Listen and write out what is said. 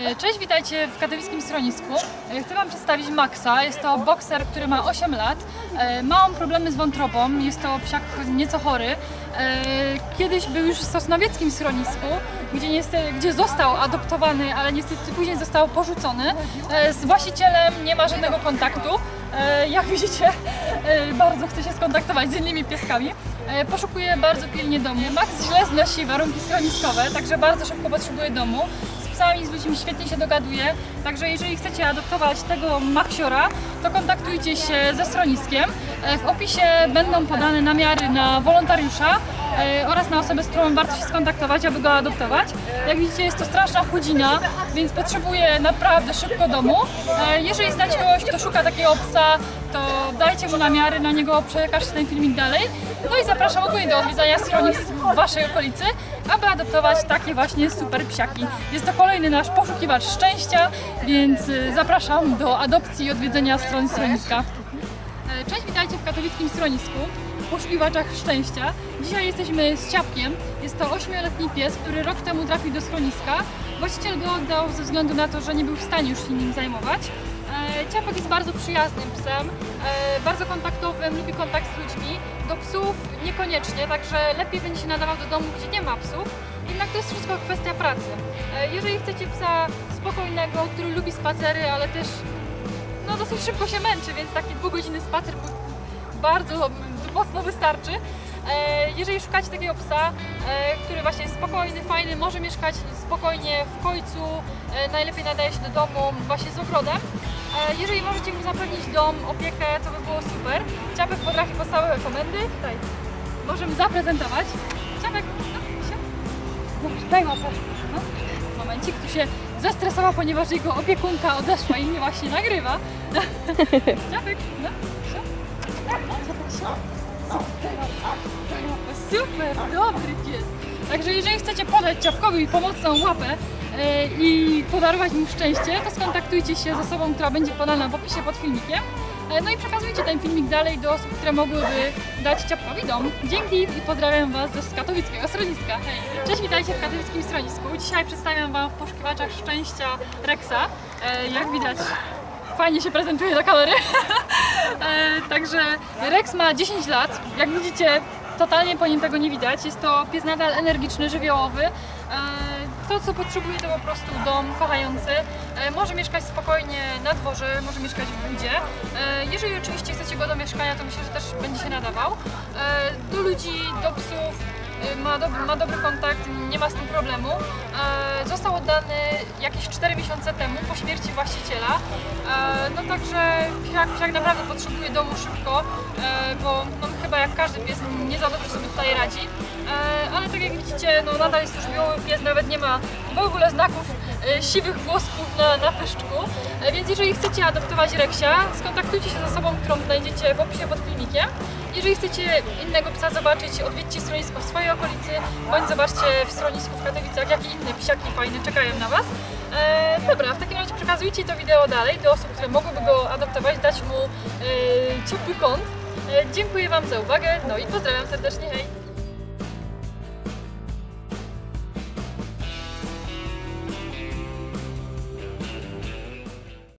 Cześć, witajcie w katowickim schronisku. Chcę Wam przedstawić Maxa. Jest to bokser, który ma 8 lat. Ma on problemy z wątrobą, jest to psiak nieco chory. Kiedyś był już w sosnowieckim schronisku, gdzie został adoptowany, ale niestety później został porzucony. Z właścicielem nie ma żadnego kontaktu. Jak widzicie, bardzo chce się skontaktować z innymi pieskami. Poszukuje bardzo pilnie domu. Max źle znosi warunki schroniskowe, także bardzo szybko potrzebuje domu. Z psami, z ludźmi świetnie się dogaduje, także jeżeli chcecie adoptować tego Maxiora, to kontaktujcie się ze schroniskiem. W opisie będą podane namiary na wolontariusza oraz na osobę, z którą warto się skontaktować, aby go adoptować. Jak widzicie, jest to straszna chudzina, więc potrzebuje naprawdę szybko domu. Jeżeli znacie kogoś, kto szuka takiego psa, to dajcie mu namiary na niego, przekażcie ten filmik dalej. No i zapraszam ogólnie do odwiedzania schronisk w waszej okolicy, aby adoptować takie właśnie super psiaki. Jest to kolejny nasz poszukiwacz szczęścia, więc zapraszam do adopcji i odwiedzenia stron schroniska. Cześć, witajcie w katowickim schronisku, w poszukiwaczach szczęścia. Dzisiaj jesteśmy z Ciapkiem. Jest to 8-letni pies, który rok temu trafił do schroniska. Właściciel go oddał ze względu na to, że nie był w stanie już się nim zajmować. Ciapek jest bardzo przyjaznym psem, bardzo kontaktowym, lubi kontakt z ludźmi. Do psów niekoniecznie, także lepiej będzie się nadawał do domu, gdzie nie ma psów. Jednak to jest wszystko kwestia pracy. Jeżeli chcecie psa spokojnego, który lubi spacery, ale też dosyć szybko się męczy, więc taki 2-godzinny spacer bardzo mocno wystarczy. Jeżeli szukacie takiego psa, który właśnie jest spokojny, fajny, może mieszkać spokojnie w końcu, najlepiej nadaje się do domu właśnie z ogrodem. Jeżeli możecie mu zapewnić dom, opiekę, to by było super. Ciapek potrafi podstawowe komendy. Tutaj możemy zaprezentować. Ciapek, dobrze, daj łapę. Momencik, tu się zestresował, ponieważ jego opiekunka odeszła i mnie właśnie nagrywa. Ciapek, super, dobry pies. Także jeżeli chcecie podać Ciapkowi pomocną łapę i podarować mu szczęście, to skontaktujcie się z osobą, która będzie podana w opisie pod filmikiem. No i przekazujcie ten filmik dalej do osób, które mogłyby dać Ciapkowi dom. Dzięki i pozdrawiam Was z katowickiego schroniska. Cześć, witajcie w katowickim schronisku. Dzisiaj przedstawiam Wam w poszukiwaczach szczęścia Rexa. Jak widać, fajnie się prezentuje do kamery. Także Rex ma 10 lat. Jak widzicie, totalnie po nim tego nie widać. Jest to pies nadal energiczny, żywiołowy. To, co potrzebuje, to po prostu dom kochający. Może mieszkać spokojnie na dworze, może mieszkać w budzie. Jeżeli oczywiście chcecie go do mieszkania, to myślę, że też będzie się nadawał. Do ludzi, do psów ma dobry kontakt, nie ma z tym problemu. Został oddany jakieś 4 miesiące temu po śmierci właściciela. No także psiak naprawdę potrzebuje domu szybko, bo chyba jak każdy pies nie za dobrze sobie tutaj radzi. Ale tak jak widzicie, nadal jest to żywiołowy pies, nawet nie ma w ogóle znaków siwych włosków na pyszczku. Więc jeżeli chcecie adoptować Rexia, skontaktujcie się z osobą, którą znajdziecie w opisie pod filmikiem. Jeżeli chcecie innego psa zobaczyć, odwiedźcie schronisko w swojej okolicy, bądź zobaczcie w schronisku w Katowicach, jakie inne psiaki fajne czekają na Was. Dobra, w takim razie przekazujcie to wideo dalej do osób, które mogłyby go adoptować, dać mu ciepły kąt. Dziękuję Wam za uwagę, no i pozdrawiam serdecznie, hej!